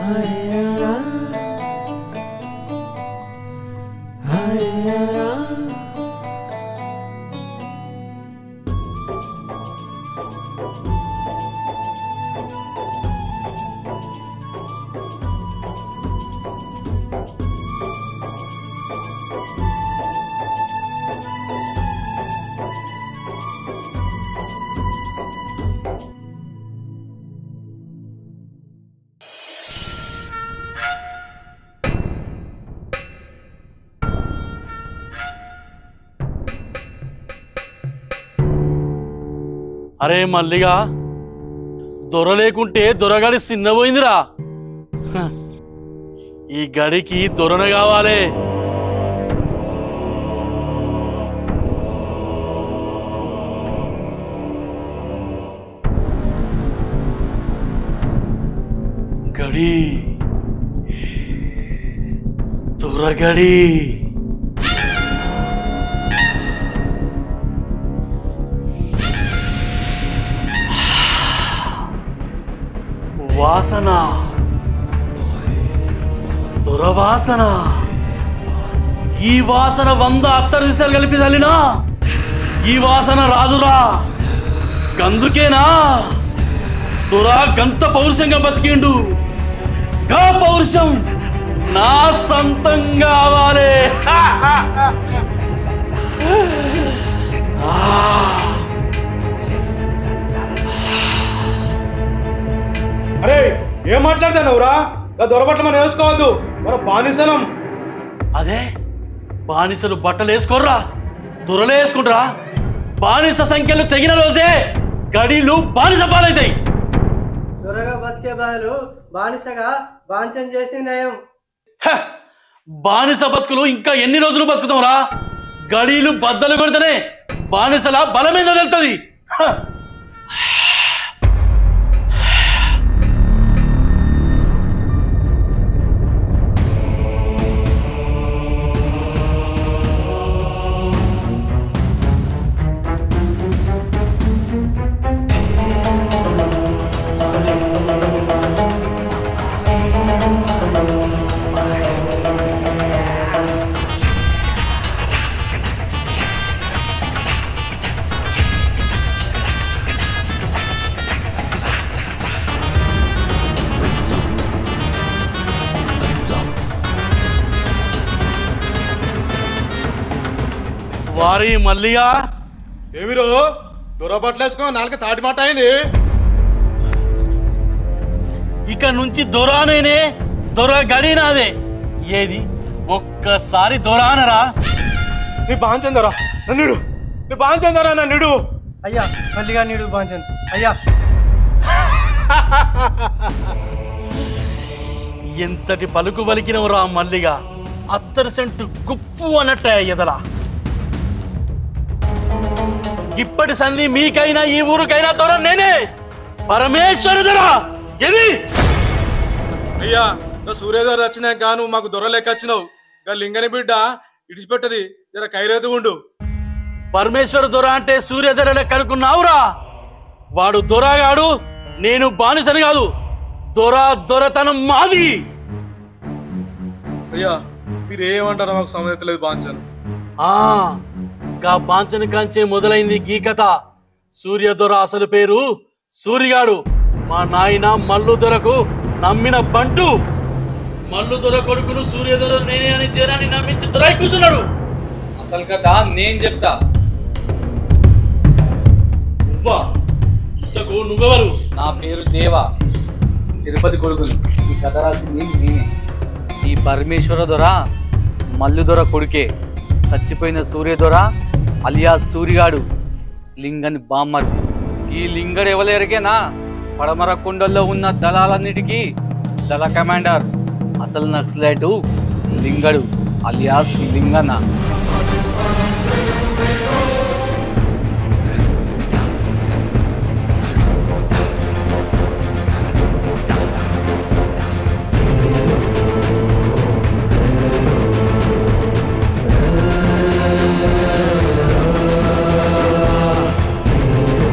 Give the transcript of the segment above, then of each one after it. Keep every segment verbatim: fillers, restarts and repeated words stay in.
అరే మల్లిగా దొర లేకుంటే దొరగడి చిన్నపోయిందిరా. ఈ గడికి దొరన కావాలి. గడి దొరగడి వాసన దురవాసన. ఈ వాసన వంద అత్తరు దిశలు కలిపి తల్లినా ఈ వాసన రాదురా. గందుకేనా దురా గంత పౌరుషంగా బతికిండు. గా పౌరుషం నా సొంతం కావాలి. అరే ఏం మాట్లాడతానవురా? దొరబట్టలు మనం వేసుకోవద్దు, మన బానిసలం. అదే బానిసలు బట్టలు వేసుకోర్రా, దొరలే వేసుకుంటారా. బానిస సంఖ్యలు తెగిన రోజే గడిలు బానిస పాలైతాయి. దొరగా బతికే బదులు బానిసగా బాంచం చేసి నయం. బానిస బతుకులు ఇంకా ఎన్ని రోజులు బతుకుతాంరా? గడిలు బద్దలు కొడితేనే బానిసల బలమేందో తెలుస్తుంది. వారి మల్లిగా ఏమిరో దొరబట్టలు వేసుకో నాలుక తాటి మాట అయింది. ఇక నుంచి దొరానేనే, దొర గడి నాదే. ఏది ఒక్కసారి దొరానరా. నీ బాంచందరా నన్నుడు, నీ బాంచందరా నన్నుడు. అయ్యా మల్లిగా నీడు బాంచన్ అయ్యా. ఎంతటి పలుకు వలికినవరా మల్లిగా. అత్తరు సెంటు గుప్పు అన్నట్టే ఎదలా. ఇప్పటి సంధి మీకైనా ఈ ఊరికైనా దొర నేనే, పరమేశ్వరుడురా. ఏది అయ్యా సూర్యోదయం వచ్చినాక నువ్వు మాకు దొర లెక్క వచ్చినావు. గా లింగని బిడ్డ ఇడిచిపెట్టది, జర కైరేతు ఉండు. పరమేశ్వర దొర అంటే సూర్యోదయ లెక్క అనుకున్నావురా. వాడు దొరగాడు, నేను బానిసని కాదు. దొర దొరతనం మాది. అయ్యా మీరు ఏమంటారో మాకు సమయత లేదు. బాంచను ఆ గా బాంచని కాంచే మొదలైంది గీ కథ. సూర్యదొర అసలు పేరు సూరిగాడు. మా నాయన మల్లు దొరకు నమ్మిన బంటు. మల్లు దొర కొడుకును సూర్యదొర నేనే అని జనాన్ని నమ్మించి దొరై కూర్చున్నాడు. అసలు కథ నేను చెప్తా. నువ్వా? ఇంతకు నువ్వెవరు? నా పేరు దేవా, తిరుపతి కొడుకుని. ఈ కథ రాసింది నేనే. ఈ పరమేశ్వర దొర మల్లు దొర కొడుకే. చచ్చిపోయిన సూర్యదొర అలియా సూరిగాడు లింగని బామ్మర్ది. ఈ లింగడు ఎవరెరికేనా? పడమర కొండల్లో ఉన్న దళాలన్నిటికీ దళ కమాండర్. అసలు naxalite Lingadu alias Linganna.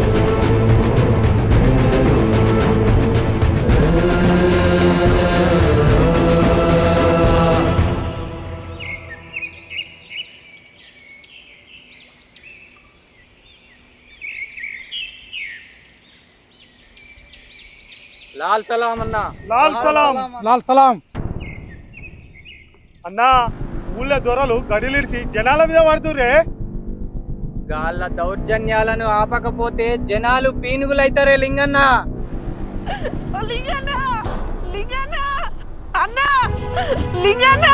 Yeah. లాల్ సలాం అన్నా. లాల్ సలాం లాల్ సలాం అన్నా. ఊళ్ళో దొరలు గడిలిడిచి జనాల మీద పడుతుర్రే. గాళ్ళ దౌర్జన్యాలను ఆపకపోతే జనాలు పీనుగులైతారే లింగన్న. లింగన్న లింగన్న అన్నా లింగన్న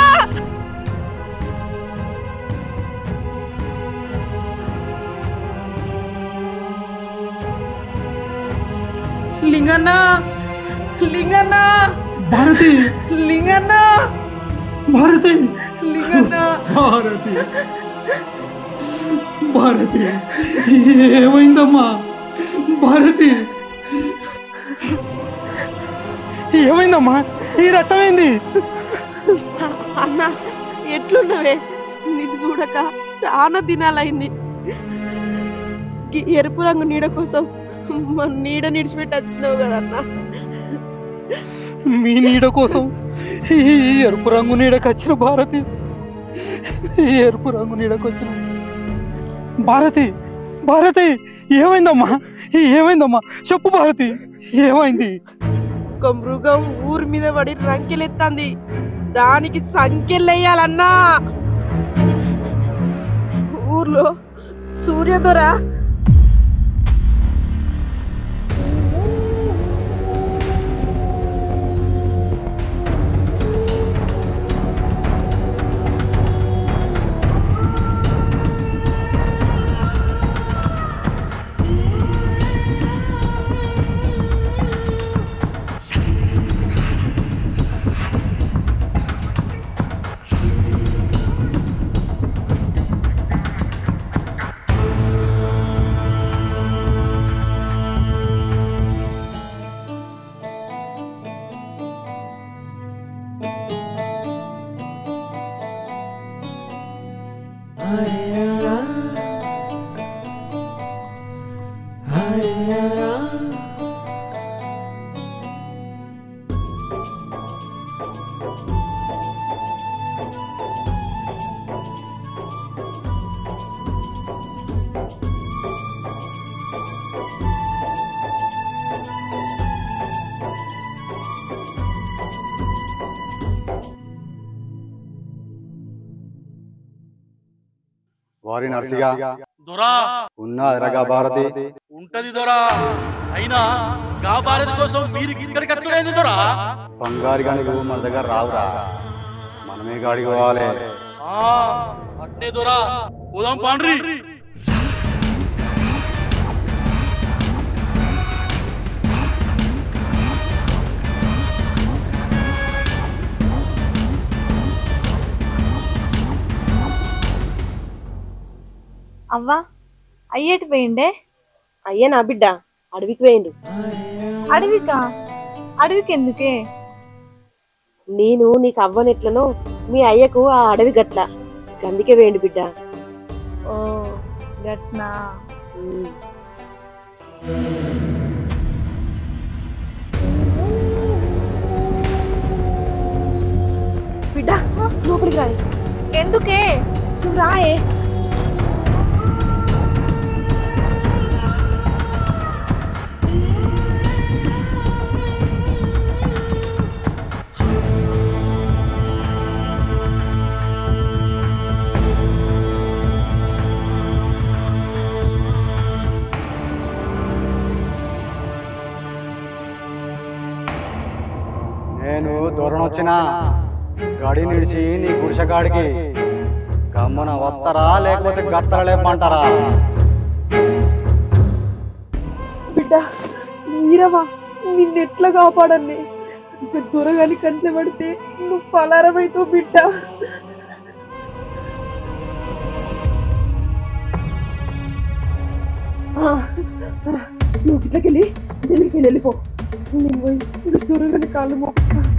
లింగన్న లింగన్న భారతి లింగన్న భారతి లింగన్న భారతి భారతి ఏమైందమ్మా భారతి? ఏమైందమ్మా? ఈ రక్తమైంది. అన్న ఎట్లున్నవే? నిన్ను చూడక చాలా దినాలైంది. ఎరుపు రంగు నీడ కోసం మన నీడ నిడిచిపెట్టి వచ్చినావు కదన్నా. మీ నీడ కోసం ఈ ఎరుపు రంగు నీడకు వచ్చిన భారతి. ఈ ఎరుపు రంగు నీడకు వచ్చిన భారతి. భారతి ఏమైందమ్మా? ఏమైందమ్మా? చెప్పు భారతి, ఏమైంది? ఒక మృగం ఊరి మీద పడి రంకెలెత్తాంది. దానికి సంఖ్యలేయాలన్నా. ఊర్లో సూర్యదొర వారి నర్సిగా దొరా ఉన్నదిరగా భారతి. ఉంటది దొరా. అయినా గా భారతి కోసం మీరు ఇక్కడికి వచ్చుడైంది దొరా. బంగారు గానికి మన దగ్గర రావురా, మనమే గాడికి పోవాలి. అట్నే దొరా, పోదాం పాండ్రి. అవ్వా అయ్యేటి పోయిండే? అయ్యా నా బిడ్డ అడవికి పోయిండు. అడవికా? అడవికి ఎందుకే? నేను నీకు అవ్వనెట్లనో మీ అయ్యకు ఆ అడవి గట్ల, అందుకే వేయండి బిడ్డ. ఓ గట్నా. బిడ్డ లోపలికి రాయి. ఎందుకే? రాయే. నేను దూరణొచ్చిన గడి నిడిచి నీ గుడిసెగాడికి గమ్మున వత్తరా లేకపోతే గత్తర లేపమంటారా? బిడ్డ మీరవా, నిన్నెట్లా కాపాడండి. దొరగాని కంట్లో పడితే నువ్వు పలారమైతావు బిడ్డ. నువ్వు ఇట్లకెళ్ళి వెళ్ళి వెళ్ళిపో. నేను పోయి దొరగాని కాళ్ళు మో.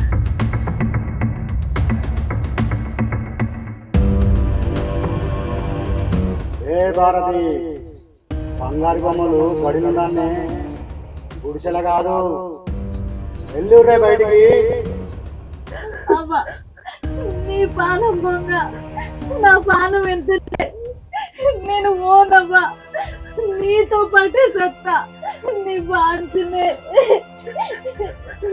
ఏ భారతి, బంగారు బొమ్మలు బడినుండాన్ని గుడిసెల కాదు, వెళ్ళుర్రే బయటికి. అవ్వా నీ పానం బొంగ, నా పానం ఎంత నేను ఓనవ్వా, నీతో పాటే సత్తా. నీ బాంచునే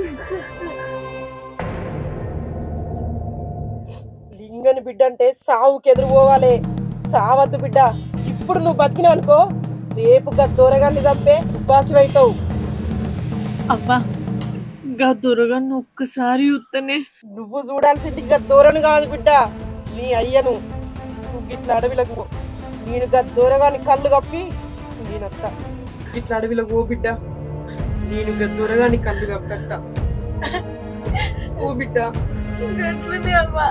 లింగని బిడ్డ అంటే సావుకి ఎదురు పోవాలి. సావద్దు బిడ్డ. ఇప్పుడు నువ్వు బతికినావు అనుకో, రేపు గా దొరగాన్ని తప్పే బాకి అవుతావు. అబ్బా గా దొరగాన్ని ఒక్కసారి చూస్తేనే. నువ్వు చూడాల్సింది గా దూరను కాదు బిడ్డ, నీ అయ్యను. నువ్వు ఇట్లా అడవిలకు పో. నేను గా దొరగాని కళ్ళు కప్పి నేనత్త. ఇట్లా అడవిలకు ఓ బిడ్డ, నేను గా దొరగాని కళ్ళు కప్పత్తా. ఓ బిడ్డ గట్లనే అబ్బా.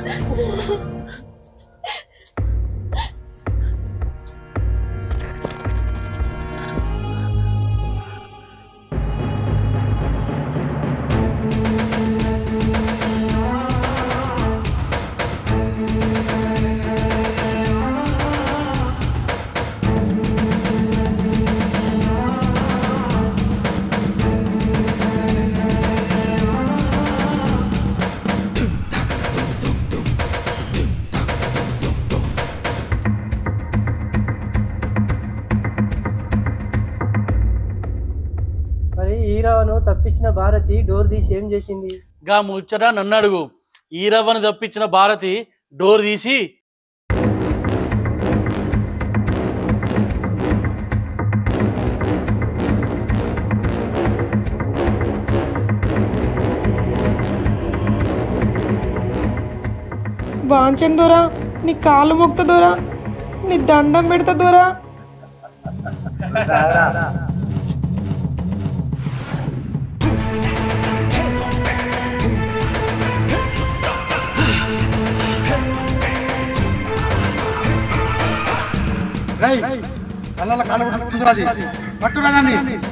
మరి ఈరావను తప్పించిన భారతి డోర్ తీసి ఏం చేసింది? గా ముచ్చట నన్ను అడుగు. ఈరవ్వను తప్పించిన భారతి డోర్ తీసి బాంచన్ దొరా, నీ కాళ్ళు మొక్త దొరా, నీ దండం పెడతా దొరా. పట్టురాదండి.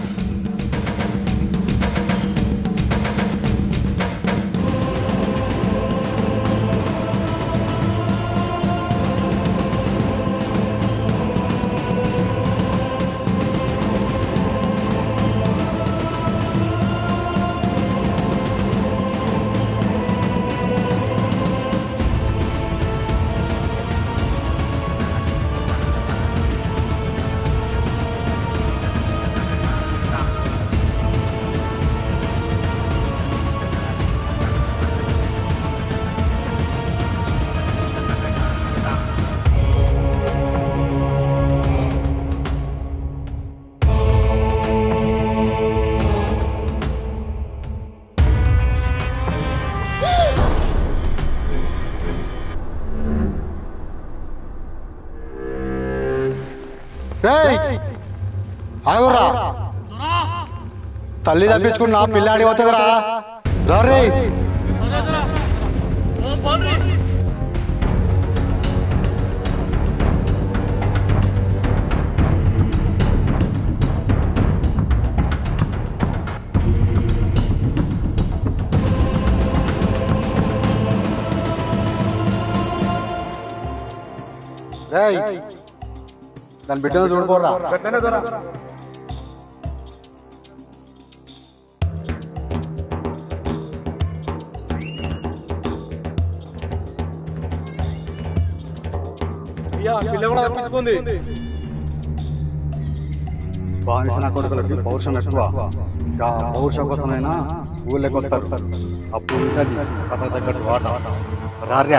ఆగురా, తల్లి తప్పించుకున్నా పిల్లాడి పోతుందిరా. రే దాని బిడ్డను చూడుకోరా. బానిసన కొడుకులకి పౌరుషం ఎక్కువ. ఇంకా పౌరుషం కోసమైనా ఊళ్ళోకి వస్తారు. అప్పుడు ఉంటుంది కథ తగ్గట్టు వాట. రార్యా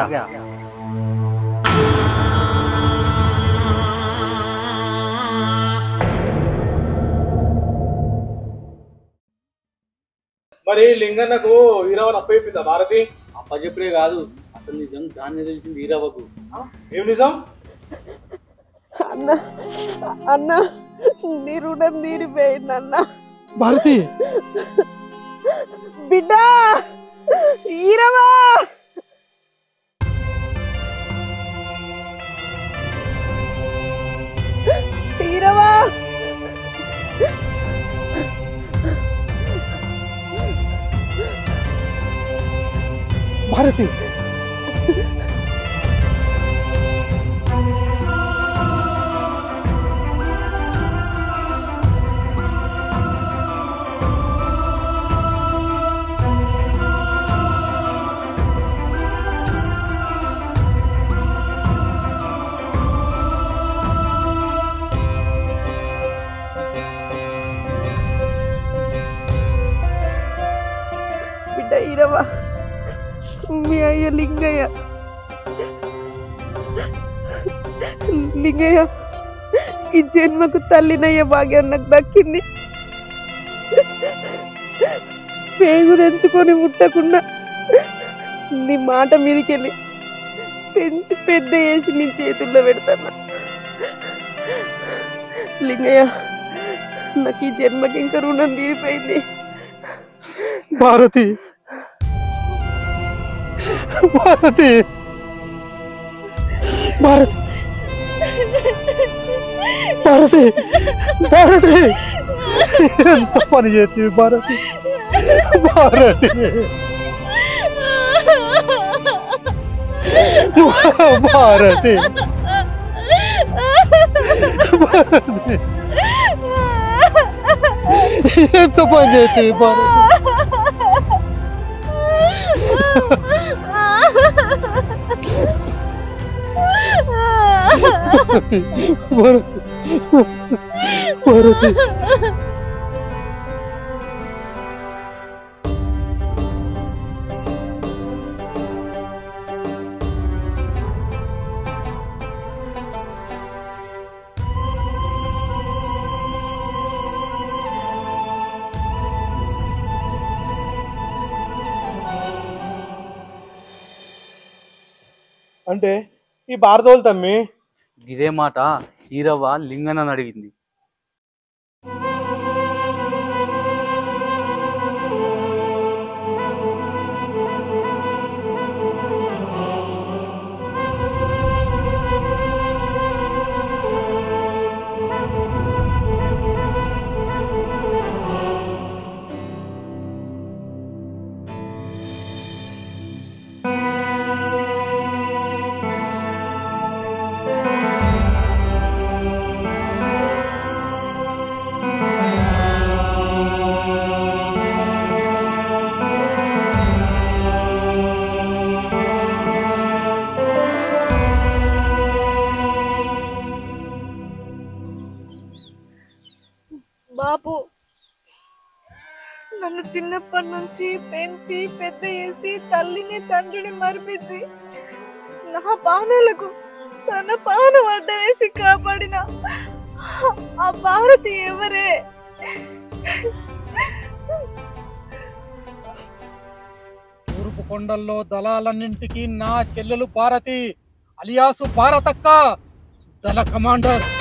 మరి లింగన్నకు ఈరవన్ అప్పయిపోయిందా భారతి? అప్పచెప్పుడే కాదు, అసలు నిజం దాన్ని తెలిసింది ఈరవ్వకు. ఏం నిజం? అన్న అన్న నీ రుణం తీరిపోయింది అన్న. భారతి బిడ్డ ఈరవా, ఈరవా. భారతి బిడ్డ ఈరవా, మీ అయ్య లింగయ్య లింగయ్య ఈ జన్మకు తల్లినయ్య భాగ్యం నాకు దక్కింది. పేగు తెంచుకొని ముట్టకుండా నీ మాట మీదకెళ్ళి పెంచి పెద్ద వేసి నీ చేతుల్లో పెడతాను. లింగయ్య నాకు ఈ జన్మకి ఇంకా రుణం తీరిపోయింది. భారతి భారతి భారతి భారతి భారతి ఎంత పని చేస్తుంది భారతి భారతి భారతి భారతి ఎంత పని చేస్తుంది భారతి భారతి భారతి అంటే ఈ భారతోలు తమ్మి ఇదే మాట ఈరవ్వ లింగనని అడిగింది. బాబు నన్ను చిన్నప్పటి నుంచి పెంచి పెద్ద చేసి తల్లిని తండ్రిని మరిపించి నా పానాలకు తన పానం అడ్డ వేసి కాపాడిన ఆ భారతి ఎవరే? తూర్పు కొండల్లో దళాలన్నింటికి నా చెల్లెలు భారతి అలియాసు భారతక్క దళ కమాండర్